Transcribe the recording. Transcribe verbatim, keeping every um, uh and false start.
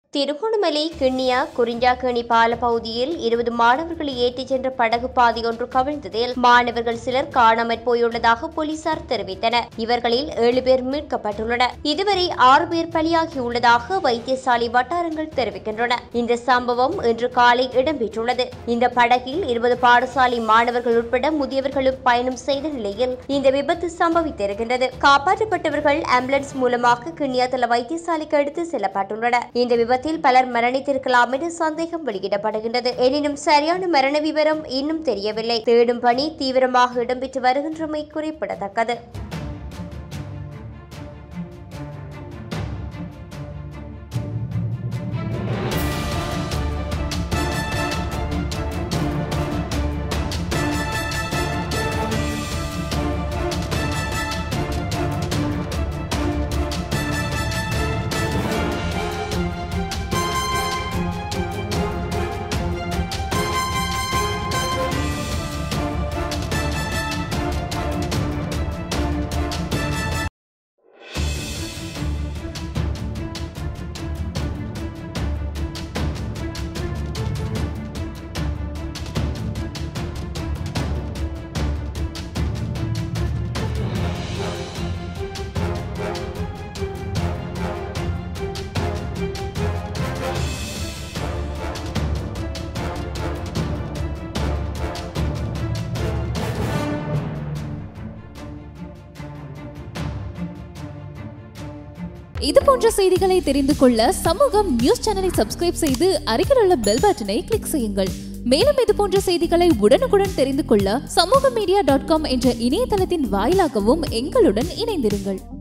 திருகோணமலை கிண்ணியா குறிஞ்சாக்கேணி பால பகுதியில் இருபது மாணவர்களை ஏற்றிச் சென்ற படகு பாதை ஒன்று கவிழ்ந்ததில் மாணவர்கள் சிலர் காணாமற் போயுள்ளதாக போலீசார் தெரிவித்தனர். இவர்களில் ஏழு பேர் மீட்கப்பட்டுள்ளனர். இதுவரை ஆறு பேர் பலியாகியுள்ளதாக வைத்தியசாலை வட்டாரங்கள் தெரிவிக்கின்றன. இந்த சம்பவம் இன்று காலை இடம்பெற்றுள்ளது. இந்த படகில் இருபது பாடசாலை மாணவர்கள் உட்பட முதியவர்களும் பயணம் செய்த நிலையில் இந்த விபத்து சம்பவித்திருக்கின்றது. காப்பாற்றப்பட்டவர்கள் ஆம்புலன்ஸ் மூலமாக கிண்ணியாத்தல வைத்தியசாலைக்கு எடுத்து செல்லப்பட்டுள்ளனர். இந்த விபத்து பலர் மரணித்திருக்கலாம் என சந்தேகம் வெளியிடப்படுகின்றது. எனினும் சரியான மரண விவரம் இன்னும் தெரியவில்லை. தேடும் பணி தீவிரமாக இடம்பெற்று வருகின்றமை குறிப்பிடத்தக்கது. இது போன்ற செய்திகளை தெரிந்து கொள்ள சமூகம் நியூஸ் சேனலை சப்ஸ்கிரைப் செய்து அருகில் உள்ள பெல் பட்டனை கிளிக் செய்யுங்கள். மேலும் இது போன்ற செய்திகளை உடனுக்குடன் தெரிந்து கொள்ள சமூக மீடியா டாட் காம் என்ற இணையதளத்தின் வாயிலாகவும் எங்களுடன் இணைந்திருங்கள்.